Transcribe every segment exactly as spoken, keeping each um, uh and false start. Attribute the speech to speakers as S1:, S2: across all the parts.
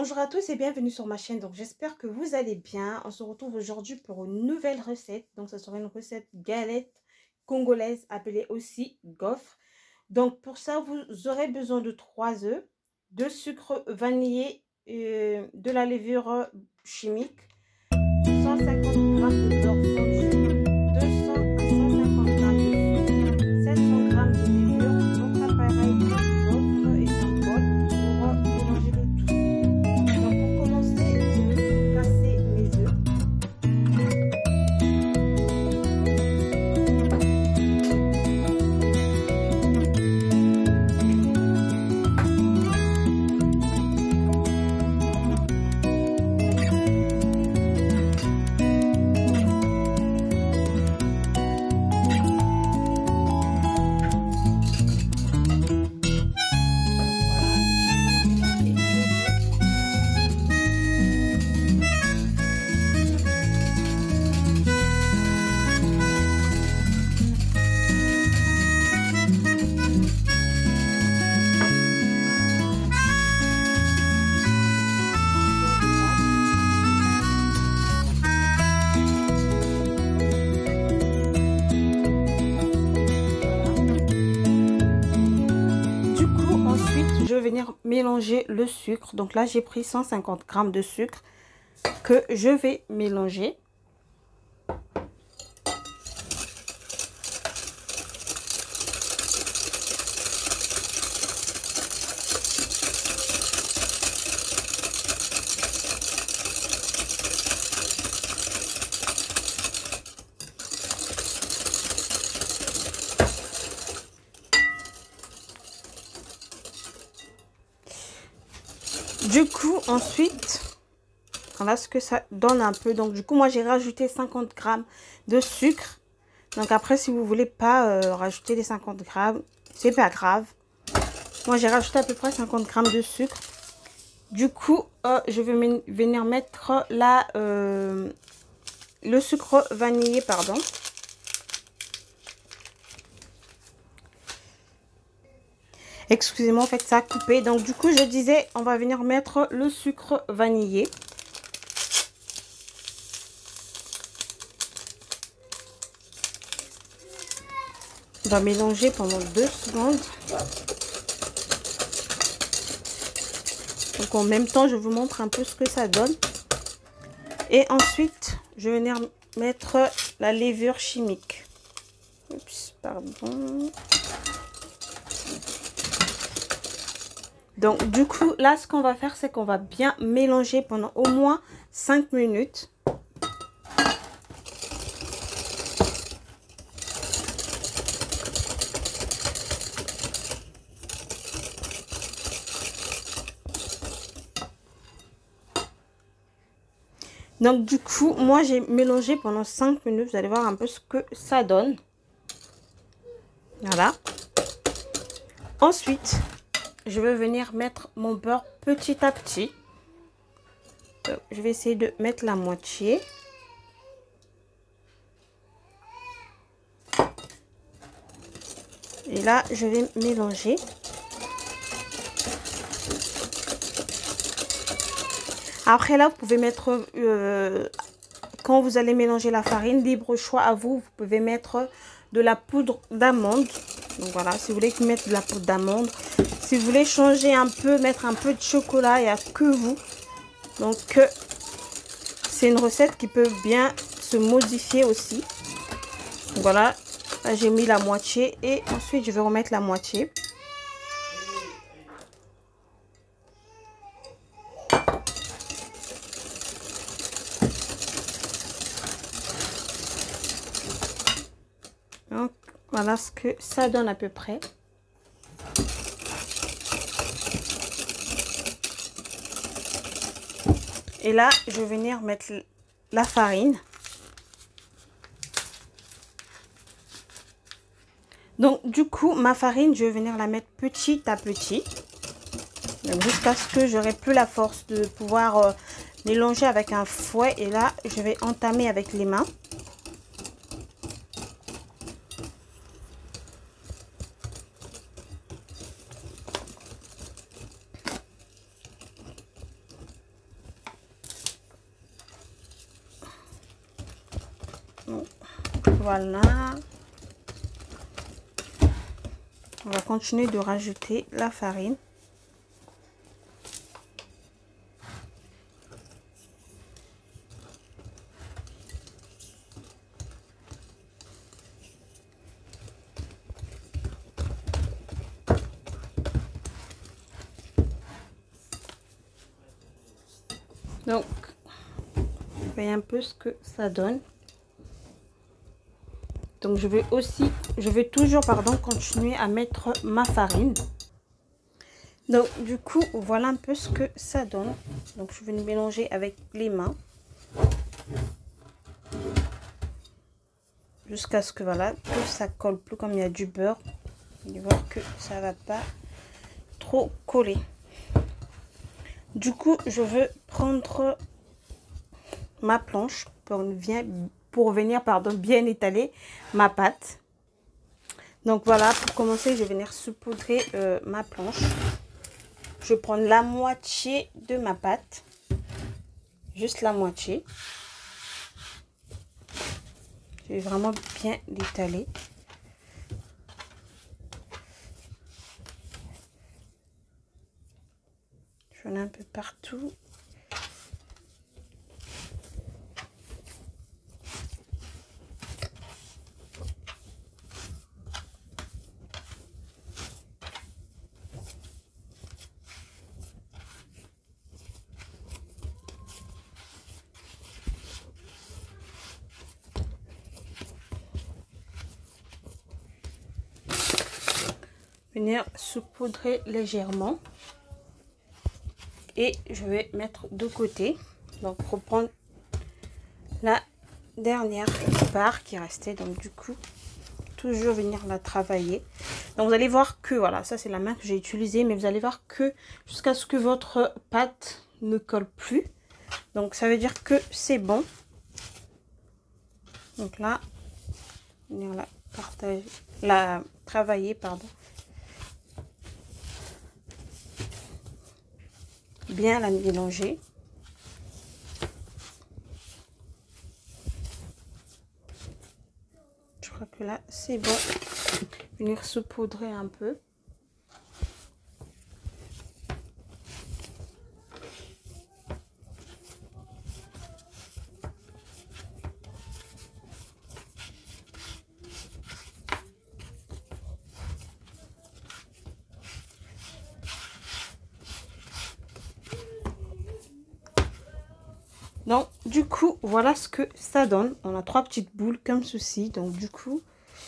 S1: Bonjour à tous et bienvenue sur ma chaîne. Donc j'espère que vous allez bien. On se retrouve aujourd'hui pour une nouvelle recette. Donc ce sera une recette galette congolaise appelée aussi gaufre. Donc pour ça vous aurez besoin de trois œufs, de sucre vanillé, euh, de la levure chimique, cent cinquante grammes de beurre fondu, deux cents à cent cinquante grammes de sucre, sept cents grammes de levure. Votre appareil de gaufre est un bol pour mélanger le tout. Donc pour commencer, je vais casser mes œufs. Je vais venir mélanger le sucre. Donc là, j'ai pris cent cinquante grammes de sucre que je vais mélanger. Du coup, ensuite, voilà ce que ça donne un peu. Donc, du coup, moi, j'ai rajouté cinquante grammes de sucre. Donc, après, si vous voulez pas euh, rajouter les cinquante grammes, c'est pas grave. Moi, j'ai rajouté à peu près cinquante grammes de sucre. Du coup, euh, je vais venir mettre la, euh, le sucre vanillé, pardon. Excusez-moi, en fait, ça a coupé. Donc, du coup, je disais, on va venir mettre le sucre vanillé. On va mélanger pendant deux secondes. Donc, en même temps, je vous montre un peu ce que ça donne. Et ensuite, je vais venir mettre la levure chimique. Oups, pardon. Donc, du coup, là, ce qu'on va faire, c'est qu'on va bien mélanger pendant au moins cinq minutes. Donc, du coup, moi, j'ai mélangé pendant cinq minutes. Vous allez voir un peu ce que ça donne. Voilà. Ensuite, je vais venir mettre mon beurre petit à petit. Donc, je vais essayer de mettre la moitié. Et là, je vais mélanger. Après là, vous pouvez mettre, euh, quand vous allez mélanger la farine, libre choix à vous. Vous pouvez mettre de la poudre d'amande. Donc voilà, si vous voulez mettre de la poudre d'amande. Si vous voulez changer un peu, mettre un peu de chocolat, il n'y a que vous. Donc, euh, c'est une recette qui peut bien se modifier aussi. Donc, voilà, là j'ai mis la moitié et ensuite je vais remettre la moitié. Donc, voilà ce que ça donne à peu près. Et là, je vais venir mettre la farine. Donc, du coup, ma farine, je vais venir la mettre petit à petit. Jusqu'à ce que j'aurai plus la force de pouvoir euh, mélanger avec un fouet. Et là, je vais entamer avec les mains. voilà. On va continuer de rajouter la farine. Donc, voyez un peu ce que ça donne. Donc, je vais aussi, je vais toujours, pardon, continuer à mettre ma farine. Donc, du coup, voilà un peu ce que ça donne. Donc, je vais le mélanger avec les mains. Jusqu'à ce que, voilà, que ça colle plus comme il y a du beurre. Vous allez voir que ça va pas trop coller. Du coup, je veux prendre ma planche pour, bien, pour venir pardon, bien étaler ma pâte. Donc voilà, pour commencer, je vais venir saupoudrer euh, ma planche. Je vais prendre la moitié de ma pâte. Juste la moitié. Je vais vraiment bien l'étaler. J'en ai un peu partout. Venir saupoudrer légèrement. Et je vais mettre de côté. Donc, reprendre la dernière part qui restait. Donc, du coup, toujours venir la travailler. Donc, vous allez voir que, voilà, ça c'est la main que j'ai utilisée. Mais vous allez voir que jusqu'à ce que votre pâte ne colle plus. Donc, ça veut dire que c'est bon. Donc là, venir la partager, la travailler, pardon. Bien la mélanger. Je crois que là c'est bon. Venir saupoudrer un peu. Donc, du coup, voilà ce que ça donne. On a trois petites boules comme ceci. Donc, du coup,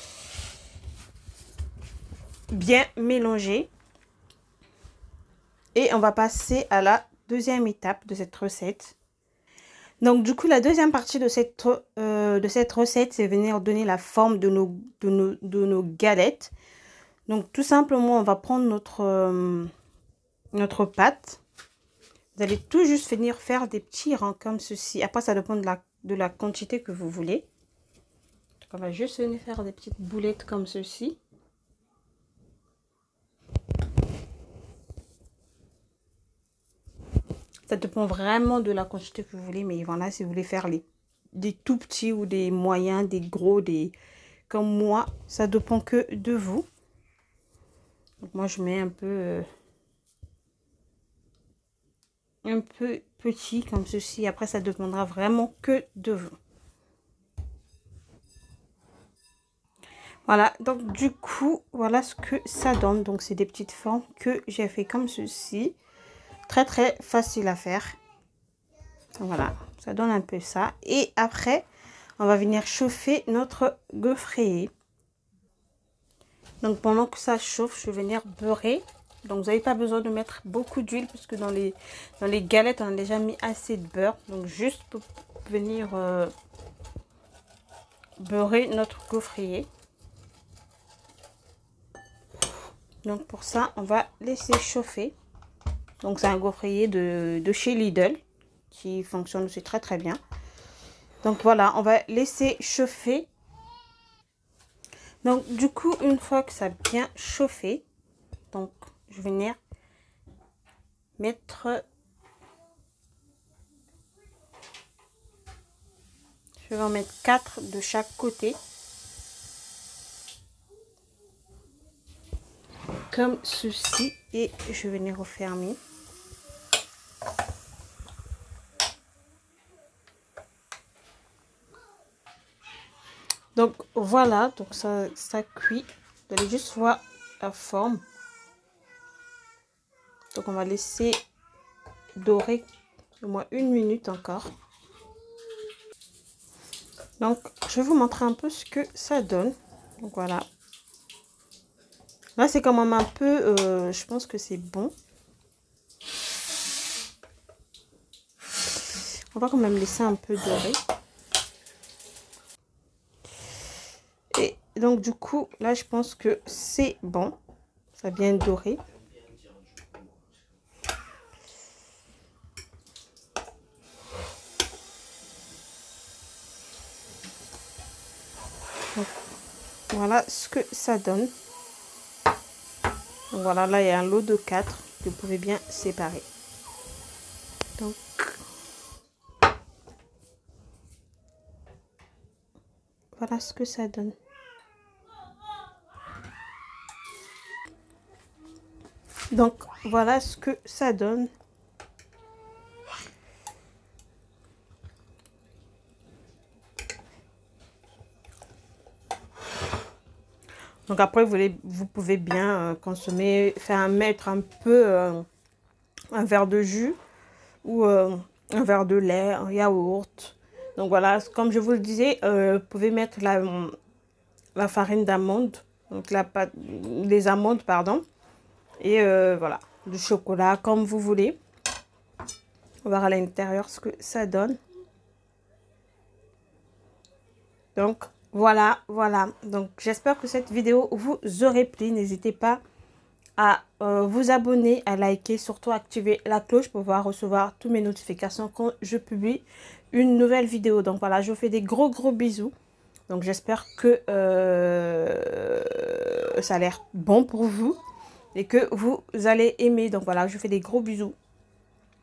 S1: bien mélanger. Et on va passer à la deuxième étape de cette recette. Donc, du coup, la deuxième partie de cette, euh, de cette recette, c'est venir donner la forme de nos, de nos, de nos galettes. Donc, tout simplement, on va prendre notre, euh, notre pâte. Vous allez tout juste venir faire des petits rangs comme ceci. Après, ça dépend de la, de la quantité que vous voulez. Donc, on va juste venir faire des petites boulettes comme ceci. Ça dépend vraiment de la quantité que vous voulez. Mais voilà, si vous voulez faire les, des tout petits ou des moyens, des gros, des comme moi, ça dépend que de vous. Donc, moi, je mets un peu... Euh, un peu petit comme ceci. Après, ça dépendra vraiment que de vous. Voilà, donc du coup, voilà ce que ça donne. Donc, c'est des petites formes que j'ai fait comme ceci. Très, très facile à faire. Voilà, ça donne un peu ça. Et après, on va venir chauffer notre gaufrier. Donc, pendant que ça chauffe, je vais venir beurrer. Donc, vous n'avez pas besoin de mettre beaucoup d'huile parce que dans les, dans les galettes, on a déjà mis assez de beurre. Donc, juste pour venir euh, beurrer notre gaufrier. Donc, pour ça, on va laisser chauffer. Donc, c'est un gaufrier de, de chez Lidl qui fonctionne aussi très, très bien. Donc, voilà, on va laisser chauffer. Donc, du coup, une fois que ça a bien chauffé, donc, je vais venir mettre... Je vais en mettre quatre de chaque côté. comme ceci et je vais venir refermer. Donc voilà, donc ça, ça cuit. Vous allez juste voir la forme. Donc on va laisser dorer au moins une minute encore. Donc je vais vous montrer un peu ce que ça donne. Donc voilà. Là c'est quand même un peu, euh, je pense que c'est bon. On va quand même laisser un peu dorer. Et donc du coup, là je pense que c'est bon. Ça a bien doré. Donc, voilà ce que ça donne. Donc voilà, là il y a un lot de quatre que vous pouvez bien séparer. Donc voilà ce que ça donne. Donc voilà ce que ça donne. Donc après vous, voulez, vous pouvez bien euh, consommer, faire mettre un peu euh, un verre de jus ou euh, un verre de lait, un yaourt. Donc voilà, comme je vous le disais, euh, vous pouvez mettre la, la farine d'amande, donc la pâte, les amandes pardon, et euh, voilà, du chocolat comme vous voulez. On va voir à l'intérieur ce que ça donne. Donc voilà, voilà. Donc j'espère que cette vidéo vous aurait plu. N'hésitez pas à euh, vous abonner, à liker, surtout activer la cloche pour pouvoir recevoir toutes mes notifications quand je publie une nouvelle vidéo. Donc voilà, je vous fais des gros gros bisous. Donc j'espère que euh, ça a l'air bon pour vous et que vous allez aimer. Donc voilà, je vous fais des gros bisous.